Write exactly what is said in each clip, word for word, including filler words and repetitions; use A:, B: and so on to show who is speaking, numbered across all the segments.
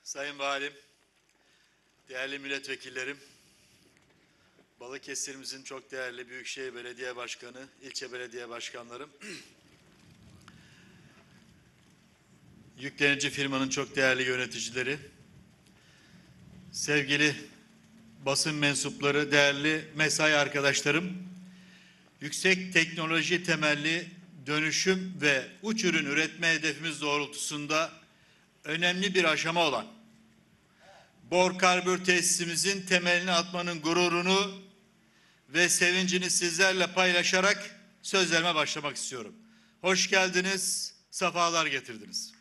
A: Sayın Valim, değerli milletvekillerim, Balıkesir'imizin çok değerli Büyükşehir Belediye Başkanı, ilçe belediye başkanlarım, yüklenici firmanın çok değerli yöneticileri, sevgili basın mensupları, değerli mesai arkadaşlarım, yüksek teknoloji temelli dönüşüm ve uç ürün üretme hedefimiz doğrultusunda önemli bir aşama olan Bor Karbür tesisimizin temelini atmanın gururunu ve sevincini sizlerle paylaşarak sözlerime başlamak istiyorum. Hoş geldiniz, sefalar getirdiniz.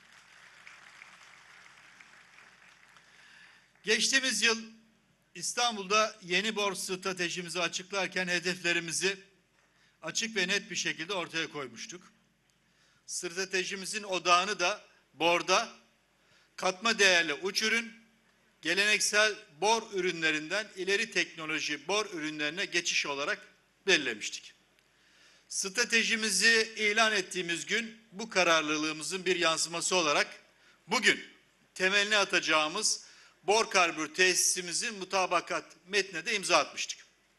A: Geçtiğimiz yıl İstanbul'da yeni bor stratejimizi açıklarken hedeflerimizi açık ve net bir şekilde ortaya koymuştuk. Stratejimizin odağını da borda katma değerli uç ürün, geleneksel bor ürünlerinden ileri teknoloji bor ürünlerine geçiş olarak belirlemiştik. Stratejimizi ilan ettiğimiz gün bu kararlılığımızın bir yansıması olarak bugün temelini atacağımız Bor Karbür tesisimizin mutabakat metnine de imza atmıştık.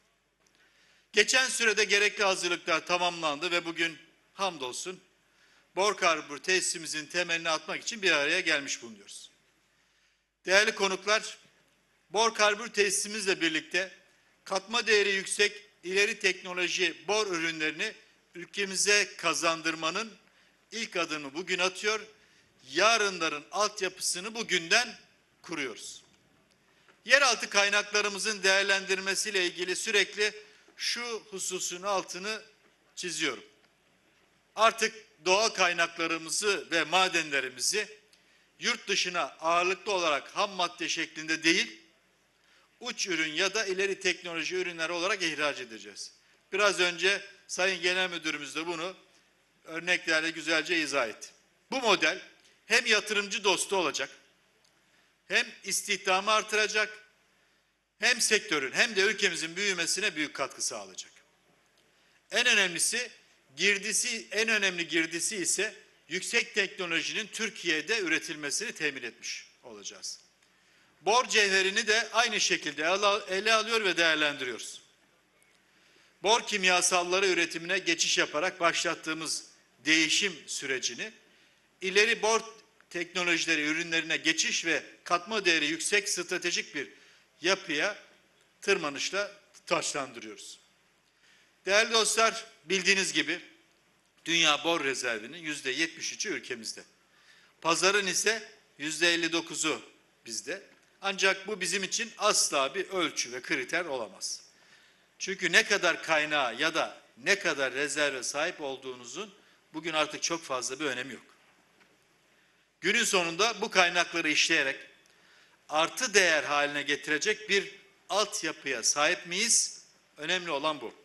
A: Geçen sürede gerekli hazırlıklar tamamlandı ve bugün hamdolsun Bor Karbür tesisimizin temelini atmak için bir araya gelmiş bulunuyoruz. Değerli konuklar, Bor Karbür tesisimizle birlikte katma değeri yüksek ileri teknoloji bor ürünlerini ülkemize kazandırmanın ilk adımını bugün atıyor, yarınların altyapısını bugünden kuruyoruz. Yeraltı kaynaklarımızın değerlendirmesiyle ilgili sürekli şu hususun altını çiziyorum. Artık doğal kaynaklarımızı ve madenlerimizi yurt dışına ağırlıklı olarak ham madde şeklinde değil, uç ürün ya da ileri teknoloji ürünler olarak ihraç edeceğiz. Biraz önce Sayın Genel Müdürümüz de bunu örneklerle güzelce izah etti. Bu model hem yatırımcı dostu olacak, hem istihdamı artıracak, hem sektörün hem de ülkemizin büyümesine büyük katkı sağlayacak. En önemlisi girdisi, en önemli girdisi ise yüksek teknolojinin Türkiye'de üretilmesini temin etmiş olacağız. Bor cevherini de aynı şekilde ele alıyor ve değerlendiriyoruz. Bor kimyasalları üretimine geçiş yaparak başlattığımız değişim sürecini ileri bor teknolojileri ürünlerine geçiş ve katma değeri yüksek stratejik bir yapıya tırmanışla taçlandırıyoruz. Değerli dostlar, bildiğiniz gibi dünya bor rezervinin yüzde yetmiş üçü ülkemizde. Pazarın ise yüzde elli dokuzu bizde. Ancak bu bizim için asla bir ölçü ve kriter olamaz. Çünkü ne kadar kaynağa ya da ne kadar rezerve sahip olduğunuzun bugün artık çok fazla bir önemi yok. Günün sonunda bu kaynakları işleyerek artı değer haline getirecek bir altyapıya sahip miyiz? Önemli olan bu.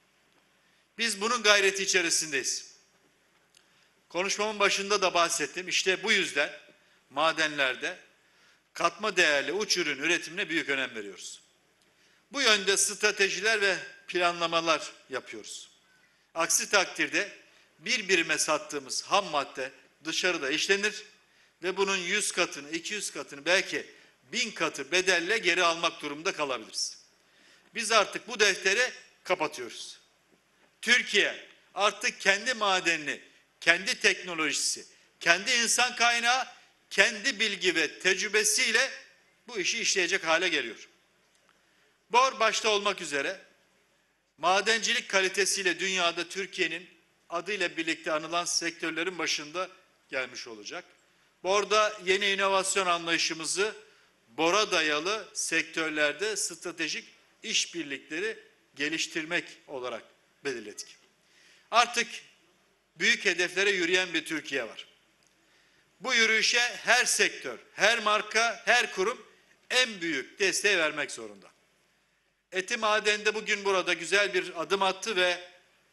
A: Biz bunun gayreti içerisindeyiz. Konuşmamın başında da bahsettim. İşte bu yüzden madenlerde katma değerli uç ürün üretimine büyük önem veriyoruz. Bu yönde stratejiler ve planlamalar yapıyoruz. Aksi takdirde bir birime sattığımız ham madde dışarıda işlenir ve bunun yüz katını, iki yüz katını belki bin katı bedelle geri almak durumunda kalabiliriz. Biz artık bu defteri kapatıyoruz. Türkiye artık kendi madenini, kendi teknolojisi, kendi insan kaynağı, kendi bilgi ve tecrübesiyle bu işi işleyecek hale geliyor. Bor başta olmak üzere madencilik kalitesiyle dünyada Türkiye'nin adıyla birlikte anılan sektörlerin başında gelmiş olacak. Borda yeni inovasyon anlayışımızı bora dayalı sektörlerde stratejik işbirlikleri geliştirmek olarak belirledik. Artık büyük hedeflere yürüyen bir Türkiye var. Bu yürüyüşe her sektör, her marka, her kurum en büyük desteği vermek zorunda. Eti Maden'de bugün burada güzel bir adım attı ve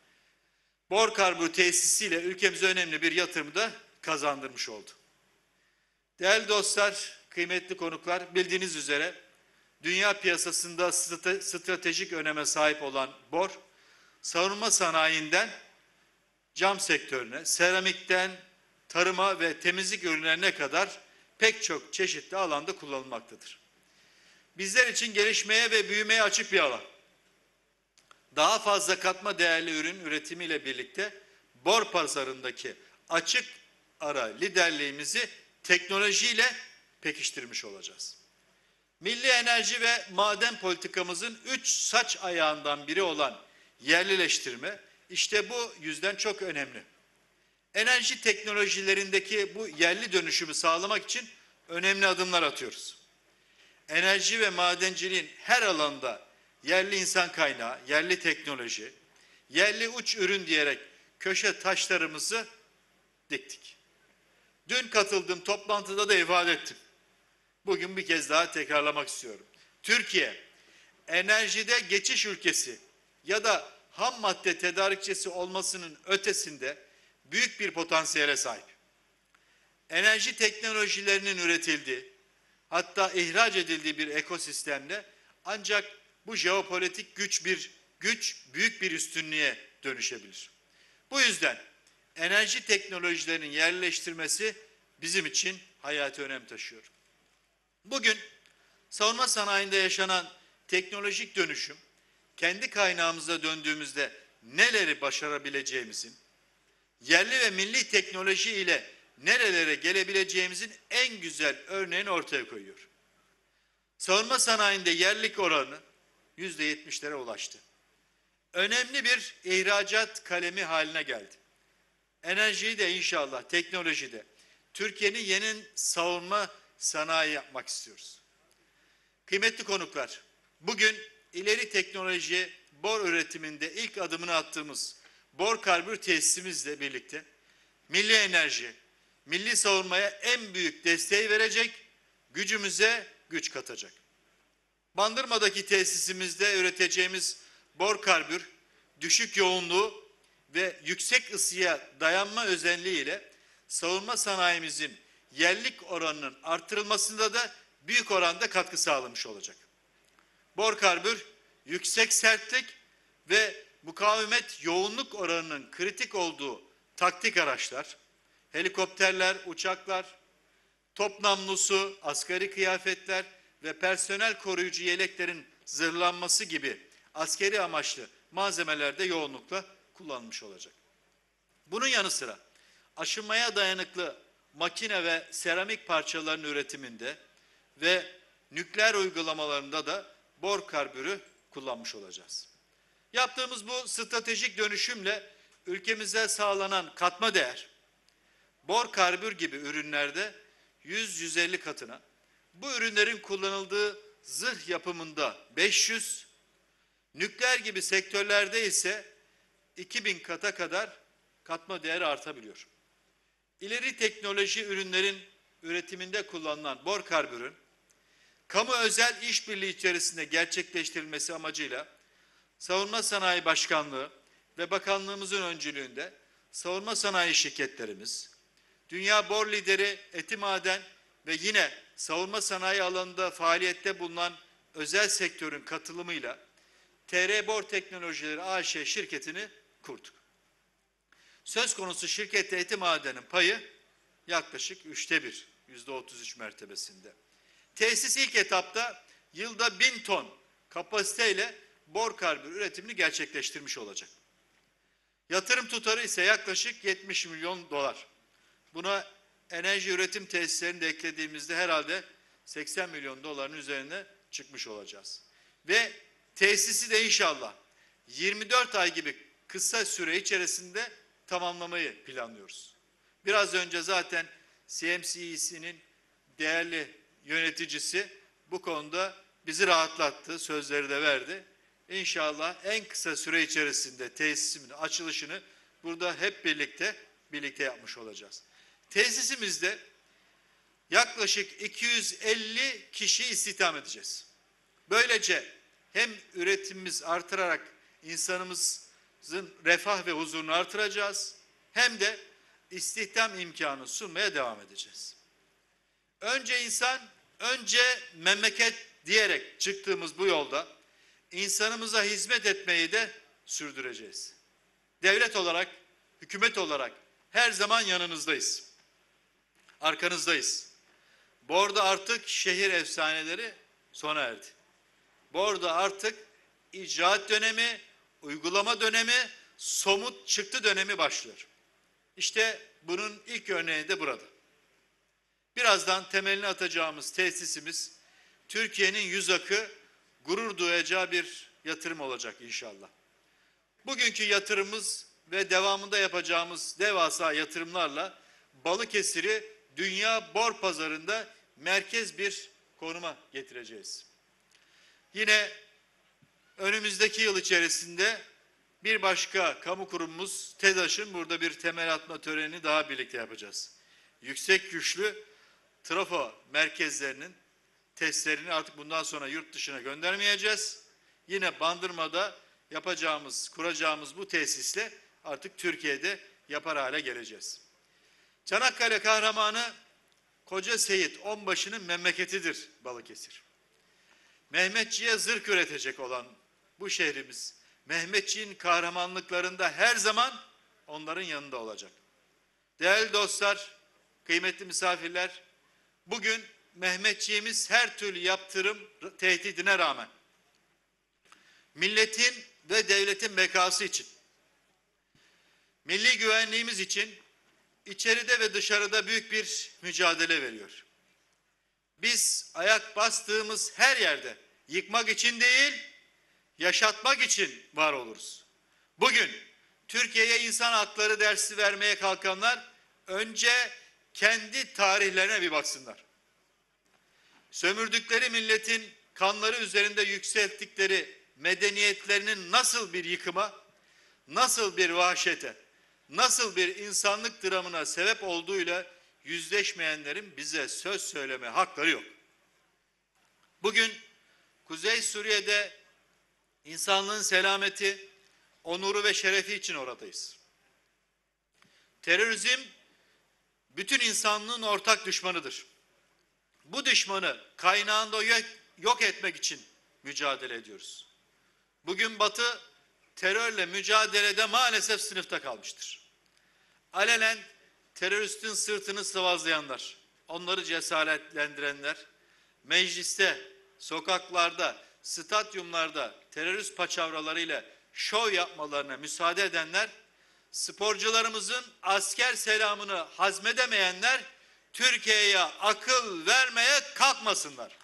A: Bor Karbür tesisiyle ülkemize önemli bir yatırımı da kazandırmış oldu. Değerli dostlar, kıymetli konuklar, bildiğiniz üzere dünya piyasasında stratejik öneme sahip olan bor, savunma sanayinden cam sektörüne, seramikten tarıma ve temizlik ürünlerine kadar pek çok çeşitli alanda kullanılmaktadır. Bizler için gelişmeye ve büyümeye açık bir alan. Daha fazla katma değerli ürün üretimiyle birlikte bor pazarındaki açık ara liderliğimizi teknolojiyle pekiştirmiş olacağız. Milli enerji ve maden politikamızın üç saç ayağından biri olan yerlileştirme, işte bu yüzden çok önemli. Enerji teknolojilerindeki bu yerli dönüşümü sağlamak için önemli adımlar atıyoruz. Enerji ve madenciliğin her alanda yerli insan kaynağı, yerli teknoloji, yerli uç ürün diyerek köşe taşlarımızı diktik. Dün katıldığım toplantıda da ifade ettim. Bugün bir kez daha tekrarlamak istiyorum. Türkiye, enerjide geçiş ülkesi ya da ham madde tedarikçisi olmasının ötesinde büyük bir potansiyele sahip. Enerji teknolojilerinin üretildiği, hatta ihraç edildiği bir ekosistemde ancak bu jeopolitik güç bir güç büyük bir üstünlüğe dönüşebilir. Bu yüzden enerji teknolojilerinin yerleştirmesi bizim için hayati önem taşıyor. Bugün savunma sanayinde yaşanan teknolojik dönüşüm, kendi kaynağımıza döndüğümüzde neleri başarabileceğimizin, yerli ve milli teknoloji ile nerelere gelebileceğimizin en güzel örneğini ortaya koyuyor. Savunma sanayinde yerlilik oranı yüzde yetmişlere ulaştı. Önemli bir ihracat kalemi haline geldi. Enerjiyi de inşallah teknolojide Türkiye'nin yeni savunma sanayi yapmak istiyoruz. Kıymetli konuklar, bugün ileri teknoloji bor üretiminde ilk adımını attığımız bor karbür tesisimizle birlikte milli enerji, milli savunmaya en büyük desteği verecek, gücümüze güç katacak. Bandırma'daki tesisimizde üreteceğimiz bor karbür, düşük yoğunluğu ve yüksek ısıya dayanma özelliğiyle savunma sanayimizin yerlik oranının artırılmasında da büyük oranda katkı sağlamış olacak. Bor karbür, yüksek sertlik ve mukavemet yoğunluk oranının kritik olduğu taktik araçlar, helikopterler, uçaklar, top namlusu, asgari kıyafetler ve personel koruyucu yeleklerin zırhlanması gibi askeri amaçlı malzemelerde yoğunlukla kullanılmış olacak. Bunun yanı sıra aşınmaya dayanıklı makine ve seramik parçaların üretiminde ve nükleer uygulamalarında da bor karbürü kullanmış olacağız. Yaptığımız bu stratejik dönüşümle ülkemize sağlanan katma değer, bor karbür gibi ürünlerde yüz yüz elli katına, bu ürünlerin kullanıldığı zırh yapımında beş yüz, nükleer gibi sektörlerde ise iki bin kata kadar katma değeri artabiliyor. İleri teknoloji ürünlerin üretiminde kullanılan bor karbürün, kamu özel işbirliği içerisinde gerçekleştirilmesi amacıyla Savunma Sanayi Başkanlığı ve Bakanlığımızın öncülüğünde savunma sanayi şirketlerimiz, dünya bor lideri Etimaden ve yine savunma sanayi alanında faaliyette bulunan özel sektörün katılımıyla T R Bor Teknolojileri A Ş şirketini kurduk. Söz konusu şirkette Etimaden'in payı yaklaşık üçte bir, yüzde otuz üç mertebesinde. Tesis ilk etapta yılda bin ton kapasiteyle bor karbür üretimini gerçekleştirmiş olacak. Yatırım tutarı ise yaklaşık yetmiş milyon dolar. Buna enerji üretim tesislerini de eklediğimizde herhalde seksen milyon doların üzerine çıkmış olacağız. Ve tesisi de inşallah yirmi dört ay gibi kısa süre içerisinde tamamlamayı planlıyoruz. Biraz önce zaten C M C E'sinin değerli yöneticisi bu konuda bizi rahatlattı, sözleri de verdi. İnşallah en kısa süre içerisinde tesisimin açılışını burada hep birlikte birlikte yapmış olacağız. Tesisimizde yaklaşık iki yüz elli kişi istihdam edeceğiz. Böylece hem üretimimiz artırarak insanımızın refah ve huzurunu artıracağız, hem de istihdam imkanı sunmaya devam edeceğiz. Önce insan, önce memleket diyerek çıktığımız bu yolda insanımıza hizmet etmeyi de sürdüreceğiz. Devlet olarak, hükümet olarak her zaman yanınızdayız. Arkanızdayız. Borda artık şehir efsaneleri sona erdi. Borda artık icraat dönemi, uygulama dönemi, somut çıktı dönemi başlıyor. İşte bunun ilk örneği de burada. Birazdan temelini atacağımız tesisimiz Türkiye'nin yüz akı gurur duyacağı bir yatırım olacak inşallah. Bugünkü yatırımımız ve devamında yapacağımız devasa yatırımlarla Balıkesir'i dünya bor pazarında merkez bir konuma getireceğiz. Yine önümüzdeki yıl içerisinde bir başka kamu kurumumuz TEDAŞ'ın burada bir temel atma törenini daha birlikte yapacağız. Yüksek güçlü trafo merkezlerinin testlerini artık bundan sonra yurt dışına göndermeyeceğiz. Yine Bandırma'da yapacağımız, kuracağımız bu tesisle artık Türkiye'de yapar hale geleceğiz. Çanakkale kahramanı Koca Seyit Onbaşı'nın memleketidir Balıkesir. Mehmetçiğe zırh üretecek olan bu şehrimiz, Mehmetçiğin kahramanlıklarında her zaman onların yanında olacak. Değerli dostlar, kıymetli misafirler, bugün Mehmetçiğimiz her türlü yaptırım tehdidine rağmen milletin ve devletin bekası için, milli güvenliğimiz için içeride ve dışarıda büyük bir mücadele veriyor. Biz ayak bastığımız her yerde yıkmak için değil, yaşatmak için var oluruz. Bugün Türkiye'ye insan hakları dersi vermeye kalkanlar önce kendi tarihlerine bir baksınlar. Sömürdükleri milletin kanları üzerinde yükselttikleri medeniyetlerinin nasıl bir yıkıma, nasıl bir vahşete, nasıl bir insanlık dramına sebep olduğuyla yüzleşmeyenlerin bize söz söyleme hakları yok. Bugün Kuzey Suriye'de insanlığın selameti, onuru ve şerefi için oradayız. Terörizm bütün insanlığın ortak düşmanıdır. Bu düşmanı kaynağında yok etmek için mücadele ediyoruz. Bugün Batı terörle mücadelede maalesef sınıfta kalmıştır. Alenen teröristin sırtını sıvazlayanlar, onları cesaretlendirenler, mecliste, sokaklarda, stadyumlarda terörist paçavralarıyla şov yapmalarına müsaade edenler, sporcularımızın asker selamını hazmedemeyenler Türkiye'ye akıl vermeye kalkmasınlar.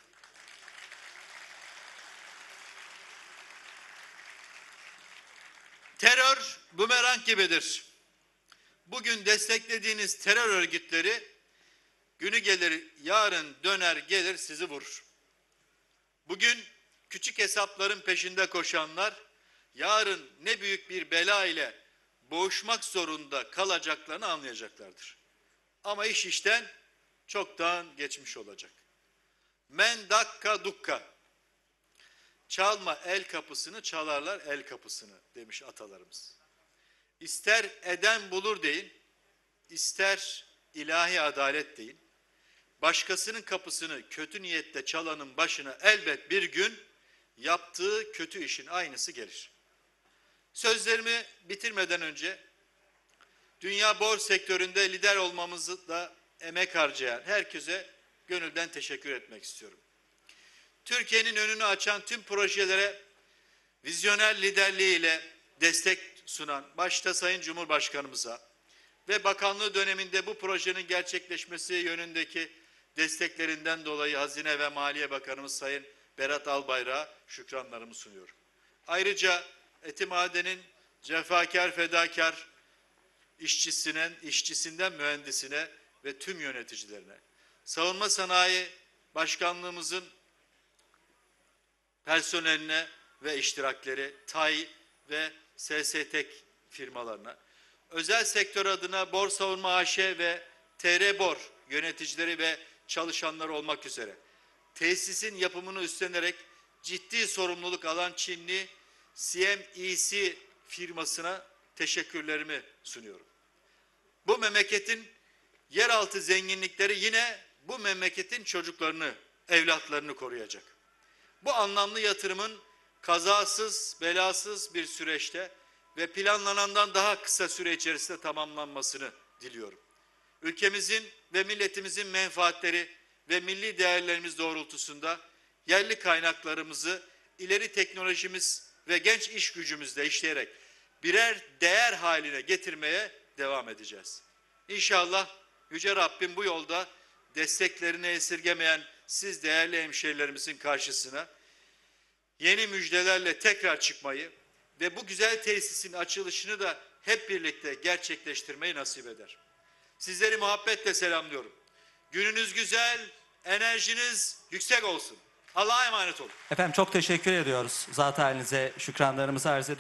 A: Terör bumerang gibidir. Bugün desteklediğiniz terör örgütleri günü gelir, yarın döner gelir sizi vurur. Bugün küçük hesapların peşinde koşanlar yarın ne büyük bir bela ile boğuşmak zorunda kalacaklarını anlayacaklardır. Ama iş işten çoktan geçmiş olacak. Men dakka dukka. Çalma el kapısını, çalarlar el kapısını demiş atalarımız. İster eden bulur deyin, ister ilahi adalet deyin. Başkasının kapısını kötü niyetle çalanın başına elbet bir gün yaptığı kötü işin aynısı gelir. Sözlerimi bitirmeden önce dünya borç sektöründe lider olmamızı da emek harcayan herkese gönülden teşekkür etmek istiyorum. Türkiye'nin önünü açan tüm projelere vizyoner liderliğiyle destek sunan başta Sayın Cumhurbaşkanımıza ve bakanlığı döneminde bu projenin gerçekleşmesi yönündeki desteklerinden dolayı Hazine ve Maliye Bakanımız Sayın Berat Albayrak'a şükranlarımı sunuyorum. Ayrıca Etimade'nin cefakar, fedakar işçisinin, işçisinden mühendisine ve tüm yöneticilerine, Savunma Sanayi Başkanlığımızın personeline ve iştirakleri, T A İ ve S S T firmalarına, özel sektör adına Bor Savunma A Ş ve T R Bor yöneticileri ve çalışanları olmak üzere tesisin yapımını üstlenerek ciddi sorumluluk alan Çinli C M E C firmasına teşekkürlerimi sunuyorum. Bu memleketin yeraltı zenginlikleri yine bu memleketin çocuklarını, evlatlarını koruyacak. Bu anlamlı yatırımın kazasız, belasız bir süreçte ve planlanandan daha kısa süre içerisinde tamamlanmasını diliyorum. Ülkemizin ve milletimizin menfaatleri ve milli değerlerimiz doğrultusunda yerli kaynaklarımızı ileri teknolojimiz ve genç iş gücümüzle işleyerek birer değer haline getirmeye devam edeceğiz. İnşallah Yüce Rabbim bu yolda desteklerini esirgemeyen siz değerli hemşehrilerimizin karşısına yeni müjdelerle tekrar çıkmayı ve bu güzel tesisin açılışını da hep birlikte gerçekleştirmeyi nasip eder. Sizleri muhabbetle selamlıyorum. Gününüz güzel, enerjiniz yüksek olsun. Allah'a emanet olun.
B: Efendim çok teşekkür ediyoruz. Zat halinize şükranlarımızı arz ediyoruz.